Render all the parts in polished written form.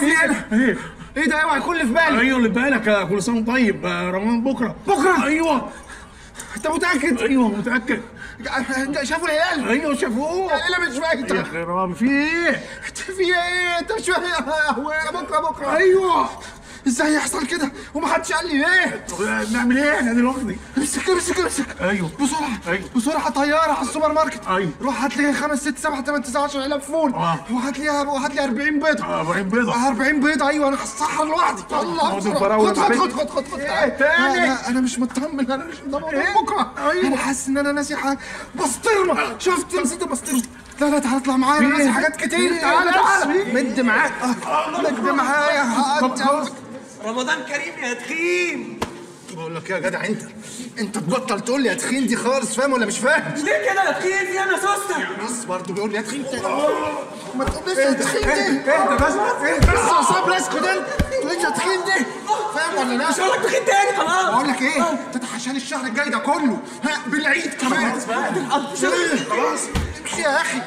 ايه؟ ايه ده؟ اوعى يكون اللي في بالي. ايوه اللي في بالك. كل سنه طيب. رمضان بكره. بكره؟ ايوه. انت متاكد؟ ايوه متاكد. شافوا الهلال؟ ايوه شافوه. الهلال مش فايت يا خرام في ايه؟ في ايه؟ انت مش فاهم. بكره. ايوه. ازاي يحصل كده ومحدش قال لي ليه؟ نعمل ايه احنا دلوقتي؟ امسك. ايوه بسرعه. ايوه بسرعه طياره على السوبر ماركت. ايوه. روح هات لي 5 6 7 8 9 10 علب فول. وهات لي 40 بيضه. 40 بيضه. 40 بيضه. ايوه انا هسحر لوحدي. الله. خد ايه تاني؟ انا مش مطمن. بكره. ايوه. انا حاسس ان انا ناسي حاجه. بسطرمه. شفت؟ نسيت البسطرمه. لا تعالى اطلع معايا. انا ناسي حاجات كتير. تعالى مد معاك. مد معايا. رمضان كريم يا تخين. بقول لك يا جدع انت تبطل تقول لي يا تخين دي خالص. فاهم ولا مش فاهم؟ ليه كده يا تخين؟ في انا سوسته. بص برضه بيقول لي يا تخين. ما تقوليش يا تخين دي. اهدى بس. بس يا صبري اسكت انت. تقوليش يا تخين دي. فاهم ولا لا؟ مش هقول لك تخين تاني خلاص. بقول لك ايه؟ تتحشاني الشهر الجاي ده كله. بالعيد كمان. خلاص بقى خلاص امشي يا اخي.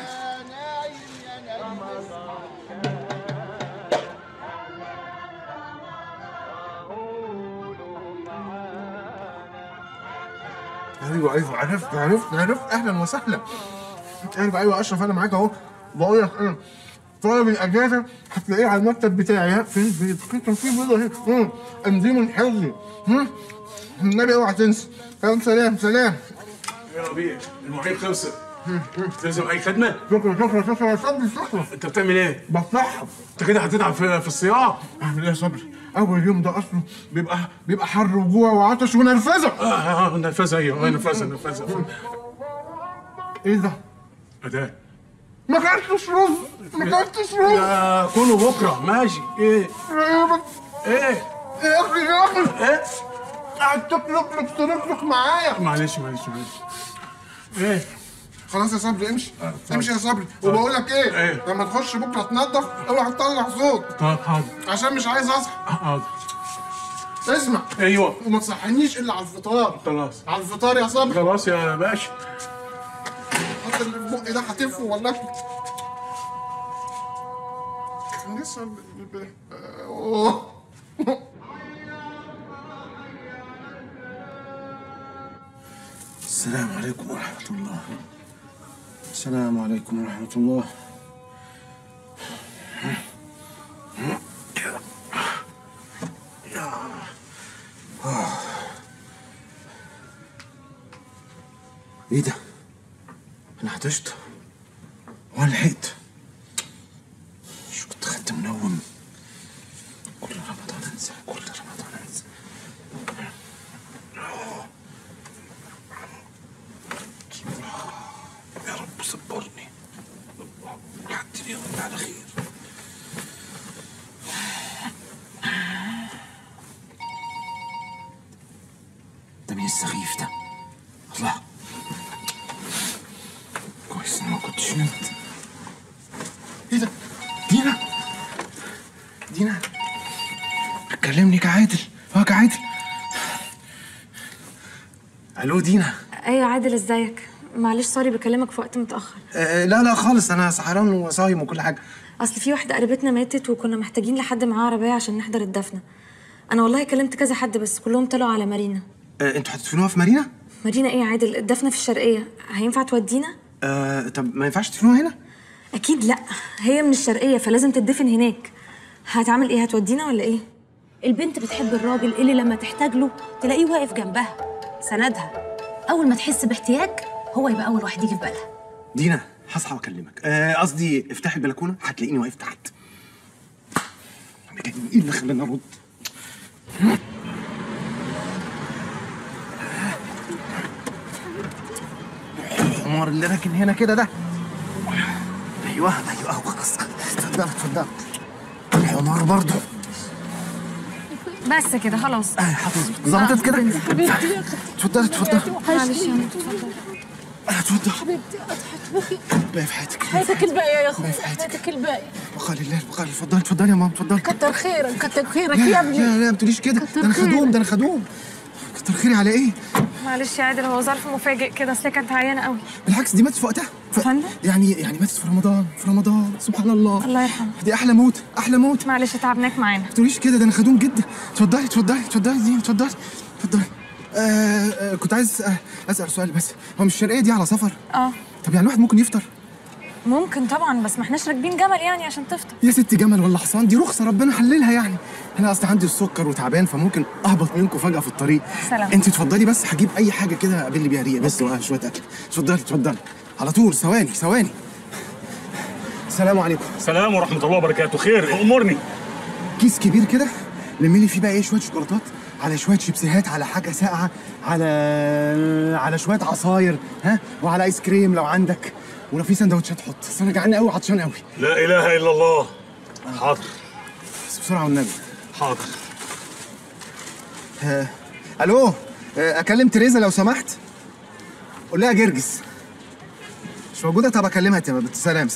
ايوه عرفت اهلا وسهلا. ايوه اشرف انا معاك اهو. بقول لك ايه؟ طالب الاجازه هتلاقيه على المكتب بتاعي. فين البيض؟ كان في بيضه اهي. انزيم الحفظي. النبي اوعى تنسى. سلام. يا ربيع المواعيد خلصت. تلزم اي خدمه؟ شكرا يا صبري. انت بتعمل ايه؟ بصحح. انت كده هتتعب في الصياعه. اعمل ايه يا صبري؟ اول يوم ده اصلا بيبقى حر وجوع وعطش ونرفزه. نرفزه. ايوه نرفزه. ايه ده؟ ده ما كلتش رز. كله بكره ماشي. ايه يا اخي قاعد تفلق معايا. معلش. ايه خلاص يا صبري امشي يا صبري. وبقول لك ايه؟ لما تخش بكره تنظف اوعى تطلع صوت. طب حاضر. عشان مش عايز اصحى. حاضر. اسمع. ايوه. وما تصحينيش الا على الفطار. خلاص. على الفطار يا صبري. خلاص يا باشا. حط اللي في بقي ده هتفه ولا لسه السلام عليكم ورحمة الله. السلام عليكم ورحمة الله. ايه ده؟ انا عطشت ولا لحقت؟ شو كنت خدت منوم. كل رمضان انسى. يا رب صبرني لحد اليوم على خير. ده مين السخيف ده؟ الله، كويس اني ما كنتش نمت. ايه ده؟ دينا كلمني كعادل. كعادل. الو دينا. ايوه عادل ازيك؟ معلش سوري بكلمك في وقت متاخر. لا خالص، انا سهران وصايم وكل حاجه. اصل في واحده قريبتنا ماتت وكنا محتاجين لحد معاه عربيه عشان نحضر الدفنه. انا والله كلمت كذا حد بس كلهم طلعوا على مارينا. انتوا هتدفنوها في مارينا؟ مارينا ايه يا عادل؟ الدفنه في الشرقيه، هينفع تودينا؟ طب ما ينفعش تدفنوها هنا؟ اكيد لا، هي من الشرقيه فلازم تدفن هناك. هتعمل ايه؟ هتودينا ولا ايه؟ البنت بتحب الراجل اللي لما تحتاج له تلاقيه واقف جنبها سندها. اول ما تحس باحتياج هو يبقى اول واحد يجي في بالها. دينا هصحى واكلمك. قصدي افتحي البلكونه هتلاقيني واقف تحت. انا جاي ايه اللي خلاني ارد؟ الحمار اللي راكن هنا كده ده. ايوه خلاص. اتفضل. الحمار برضه. بس كده خلاص. حافظ ظبطت كده. اتفضل. معلش يا ماما اتفضل. حبيبتي اضحك. باقي في حياتك. حياتك الباقيه يا اخويا. حياتك الباقيه. بقى لله البقاء. اتفضلي يا ماما اتفضلي. كتر خيرك يا ابني. لا ما تقوليش كده. ده انا خدوم. كتر خيري على ايه؟ معلش يا عادل، هو ظرف مفاجئ كده، اصل كانت عيانه قوي. بالعكس دي ماتت في وقتها. فندم؟ يعني ماتت في رمضان سبحان الله. الله يرحمه. دي احلى موت احلى موت. معلش تعبناك معانا. ما تقوليش كده، ده انا خدوم جدا. اتفضلي دي، اتفضلي. كنت عايز اسال سؤال بس، هو مش الشرقيه دي على سفر؟ طب يعني الواحد ممكن يفطر؟ ممكن طبعا، بس ما احناش راكبين جمل يعني عشان تفطر. يا ست جمل ولا حصان، دي رخصه ربنا حللها يعني. انا اصل عندي السكر وتعبان، فممكن اهبط منكم فجاه في الطريق. سلام. انت اتفضلي بس، هجيب اي حاجه كده اقابلني بيها ريق بس وشويه اكل. اتفضلي على طول. ثواني. السلام عليكم. السلام ورحمه الله وبركاته. خير امرني. كيس كبير كده لمي لي فيه بقى شويه شوكولاتات، على شويه شيبسيهات، على حاجه ساقعه، على شويه عصاير، وعلى ايس كريم لو عندك، ولو في سندوتشات حط. بس انا جعان قوي وعطشان قوي. لا اله الا الله. حاضر. بس بسرعه والنبي. حاضر. الو، اكلم تريزا لو سمحت. قول لها جرجس مش موجوده. طب اكلمها تمام. سلام.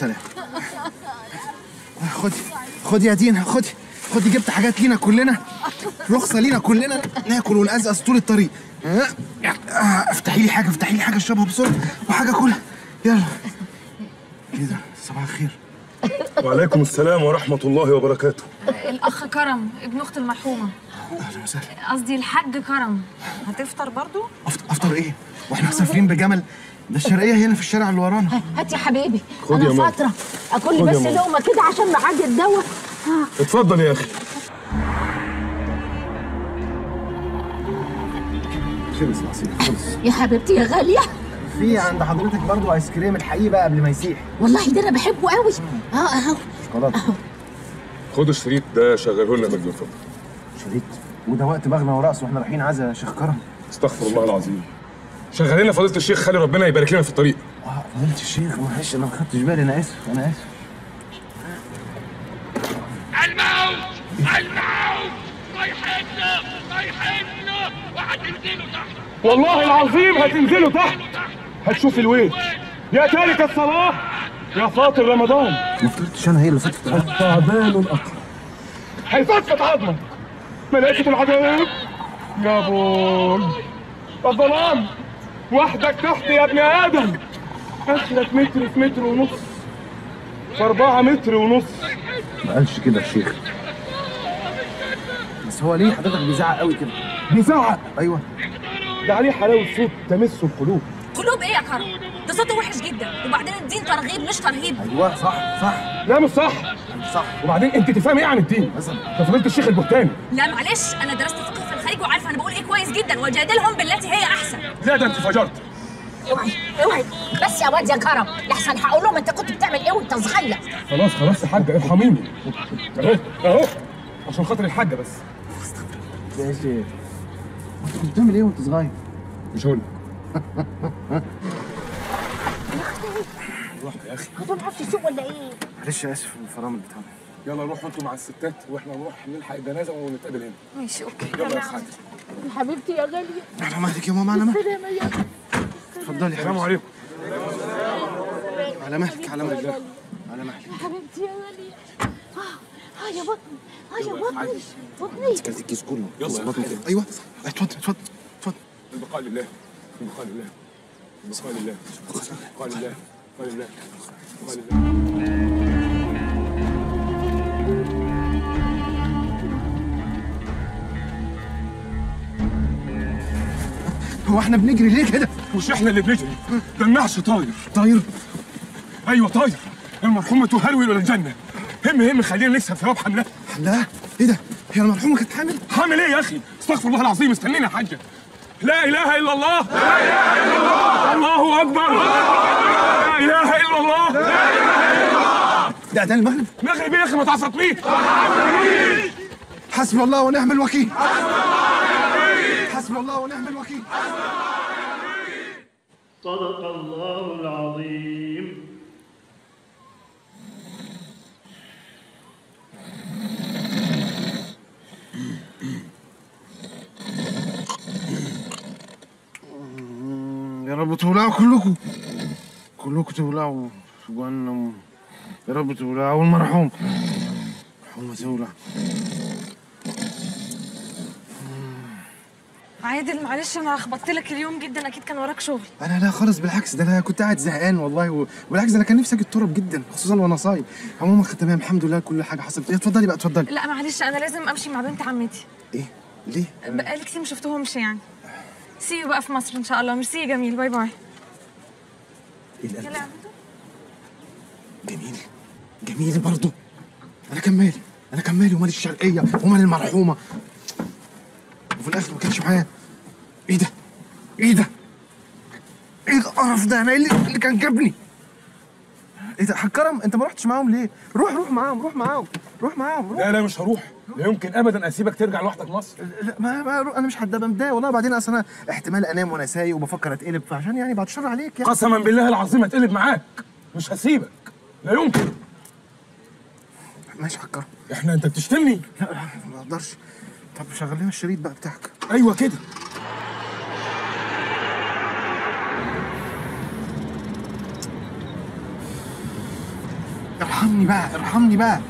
خدي يا دينا، خدي جبت حاجات لينا كلنا، رخصه لينا كلنا ناكل ونقزقز طول الطريق. افتحي لي حاجه اشربها بسرعه، وحاجه كلها. يلا. ايه ده؟ صباح الخير. وعليكم السلام ورحمه الله وبركاته. الاخ كرم ابن اخت المرحومه. اهلا وسهلا. قصدي الحاج كرم. هتفطر برضو؟ افطر ايه؟ واحنا مسافرين بجمل؟ ده الشرقيه هنا في الشارع اللي ورانا. هات يا حبيبي، خد يا انا ماما. فتره اكل لي بس لقمه كده عشان معدي الدواء. اتفضل يا اخي. خلص. يا حبيبتي يا غاليه، في عند حضرتك برضو ايس كريم الحقيقي بقى قبل ما يسيح. والله ده انا بحبه قوي. اهو شوكولاته. خد الشريط ده شغله لنا مجنون. اتفضل. شريط؟ وده وقت بغنى ورقص واحنا رايحين عزا يا شيخ كرم. استغفر الله العظيم. شغل لنا فضيله الشيخ، خلي ربنا يبارك لنا في الطريق. فضيلة الشيخ، معلش انا ما خدتش بالي، انا اسف. الموت رايحين له وهتنزلوا تحت. والله العظيم هتنزلوا تحت. هتشوف الويل يا تارك الصلاه يا فاطر رمضان. ما فطرتش انا، هي اللي فطرت. التعبان الاقرب هيفتفت عظمك. ملائكه العذاب يا بول الظلام وحدك تحت يا ابن ادم. اخرك متر في متر ونص في 4 متر ونص. ما قالش كده الشيخ. بس هو ليه حضرتك بيزعق قوي كده؟ بيزعق؟ ايوه. ده عليه حلاوه صوت تمس القلوب. قلوب ايه يا كرم؟ ده صوته وحش جدا، وبعدين الدين ترغيب مش ترهيب. ايوه صح. لا مش صح. وبعدين انت تفهم ايه عن الدين؟ مثلا ده فضيله الشيخ البهتاني. لا معلش، انا درست فقه في الخارج وعارفه انا بقول ايه كويس جدا، وجادلهم بالتي هي احسن. لا ده انت فجرت. اوعي بس يا واد يا كرم، لحسن هقول لهم انت كنت بتعمل ايه وانت صغير. خلاص يا حاجه ارحميني. اهو عشان خاطر الحاجه بس. يا شيخ انت كنت بتعمل ايه وانت صغير؟ مش هقول. روح يا اخي. انتوا معرفتش تسوق ولا ايه؟ معلش اسف الفرامل بتاعنا. يلا روحوا انتوا مع الستات واحنا نروح نلحق الجنازه ونتقابل هنا. ماشي اوكي. يلا يا حاج. يا حبيبتي يا غاليه. على مهلك يا ماما، على مهلك. سلام يا اتفضلي. السلام عليكم. على مهلك. يا حبيبتي يا غاليه. يا بطني. يا بطني. كاس الكيس كله. يلا بطني كده. ايوه اتفضل. البقاء لله. البقاء لله. البقاء لله. البقاء لله. البقاء لله. البقاء لله. هو احنا بنجري ليه كده؟ مش احنا اللي بنجري، ده النعش طاير. طاير؟ ايوه طاير. المرحومه تهرول الى الجنه. هم خلينا نكسب ثواب حملها. حملها؟ ايه ده؟ هي المرحومه كانت حامل؟ حامل ايه يا اخي؟ استغفر الله العظيم. استنينا يا حاجه. لا اله الا الله. لا اله الا الله. الله اكبر. لا اله الا الله. لا اله الا الله. ده المغرب؟ مغرب يا اخي ما تعصبنيش. حسبي الله ونعم الوكيل. حسبي الله ونعم الوكيل. صدق الله العظيم. يا رب تولعوا كلكم تولعوا في جهنم. يا رب تولعوا. والمرحوم تولع. عادل معلش انا خبطت لك اليوم جدا، اكيد كان وراك شغل. انا لا خالص، بالعكس ده انا كنت قاعد زهقان والله بالعكس انا كان نفسي اجي التراب جدا خصوصا وانا صايم. عموما تمام الحمد لله كل حاجه حصلت. اتفضلي بقى اتفضلي. لا معلش انا لازم امشي مع بنت عمتي. ايه ليه؟ بقالي كتير ما شفتهمش يعني. سيو بقى في مصر ان شاء الله. ميرسي جميل، باي باي. ايه القلب؟ يلا. جميل برضه. انا كان مالي ومال الشرقيه ومال المرحومه، وفي الاخر ما كانش معايا. ايه ده القرف ده؟ انا اللي كان جابني. ايه ده حاج كرم، انت ما رحتش معاهم ليه؟ روح معاهم. لا مش هروح، لا يمكن ابدا اسيبك ترجع لوحدك مصر. لا ما انا مش هبقى متضايق والله. بعدين اصل انا احتمال انام وانا سايق وبفكر اتقلب، فعشان يعني بعد الشر عليك يعني. قسما بالله العظيم اتقلب معاك، مش هسيبك، لا يمكن. ماشي حاج كرم. انت بتشتمني؟ لا ما اقدرش. طب شغل لنا الشريط بقى بتاعك. ايوه كده. ارحمني بقى.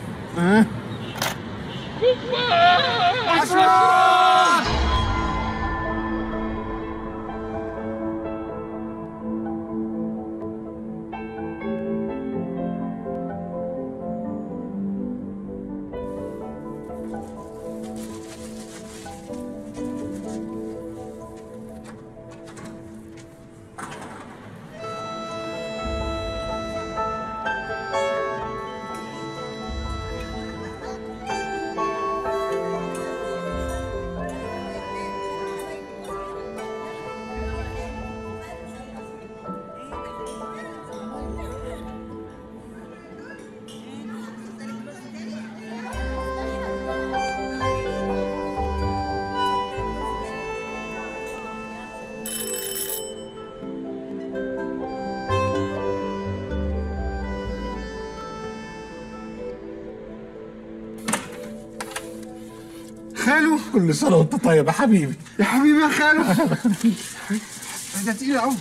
خالو، كل سنة وانت طيب يا حبيبي. يا حبيبي يا خالو. ده تقيل قوي.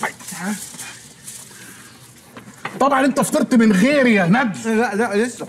طبعا انت فطرت من غيري يا نبي. لا لسه.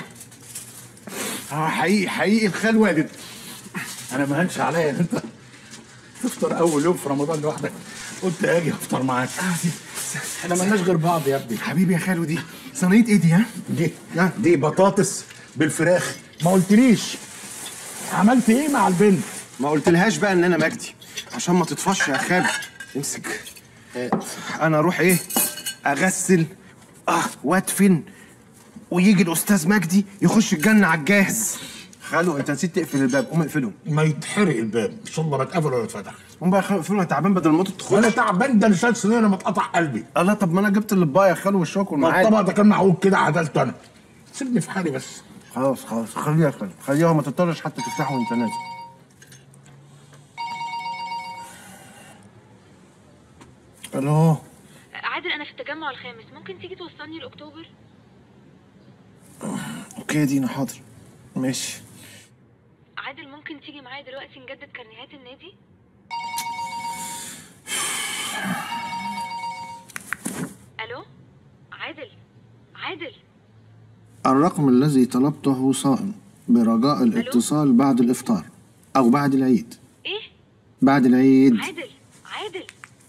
حقيقي الخال والد. انا ما هنش عليا ان انت تفطر اول يوم في رمضان لوحدك، قلت اجي افطر معاك. احنا مالناش غير بعض يا ابني. حبيبي يا خالو، دي صينيه ايه دي؟ دي بطاطس بالفراخ. ما قلتليش عملت ايه مع البنت؟ ما قلتلهاش بقى ان انا مجدي عشان ما تطفش يا خالو. امسك. انا اروح ايه اغسل وادفن ويجي الاستاذ مجدي يخش الجنه على الجاهز. خالو انت نسيت تقفل الباب، قوم اقفله. ما يتحرق الباب ان شاء الله، ما اتقفل ولا اتفتح. قوم بقى اقفله، انا تعبان بدل ما تدخل. انا تعبان، ده انا شايل سنين ما اتقطع قلبي. الله، طب ما انا جبت الاطباق يا خالو والشوك والمعاد. الطبق ده كان معوج كده، عدلته انا. سيبني في حالي بس. خلاص خليها يا خالو، خليها ما تضطرش حتى تفتحه وانت نازل. الو عادل، انا في التجمع الخامس، ممكن تيجي توصلني لاكتوبر؟ اوكي يا دينا، حاضر ماشي. عادل ممكن تيجي معايا دلوقتي نجدد كارنيهات النادي؟ الو عادل. الرقم الذي طلبته صائم، برجاء الاتصال بعد الافطار او بعد العيد. ايه؟ بعد العيد. عادل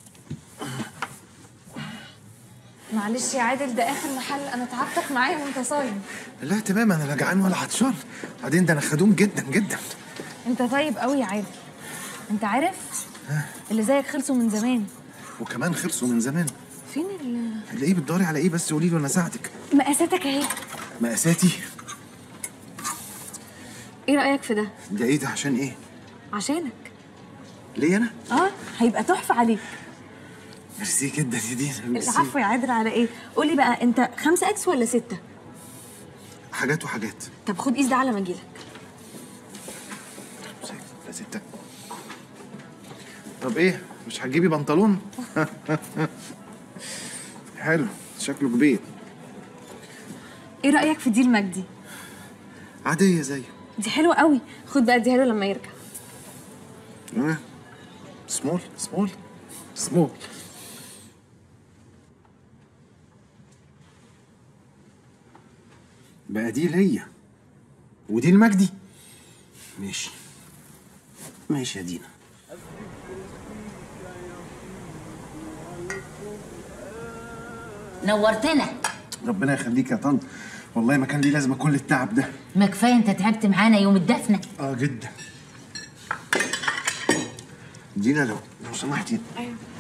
معلش يا عادل، ده اخر محل، انا تعبتك معايا وانت صايم. لا تمام، انا لا جعان ولا عطشان. بعدين ده انا خدوم جدا. انت طيب قوي يا عادل. انت عارف اللي زيك خلصوا من زمان. وكمان خلصوا من زمان. فين ايه بتدوري على ايه بس؟ قولي له انا ساعدك. مقاساتك اهي. مقاساتي؟ ايه رايك في ده؟ ده ايه ده؟ عشان ايه؟ عشانك. ليه انا؟ هيبقى تحفه عليك. ميرسي جدا يا دينا. العفو يا عادل. على ايه؟ قولي بقى، انت 5 اكس ولا 6؟ حاجات وحاجات. طب خد قيس ده على ما اجيلك. 5 ولا 6؟ طب ايه، مش هتجيبي بنطلون؟ حلو، شكله كبير. ايه رايك في دي المجدي؟ عاديه زيه. دي حلوه قوي، خد بقى اديها له لما يرجع. سمول. بقى دي ليا ودي المجدي. ماشي يا دينا. نورتنا. ربنا يخليك يا طنط، والله ما كان ليه لازمه كل التعب ده. ما كفايه انت تعبت معانا يوم الدفنه. جدا. دينا لو سمحتي. ايوه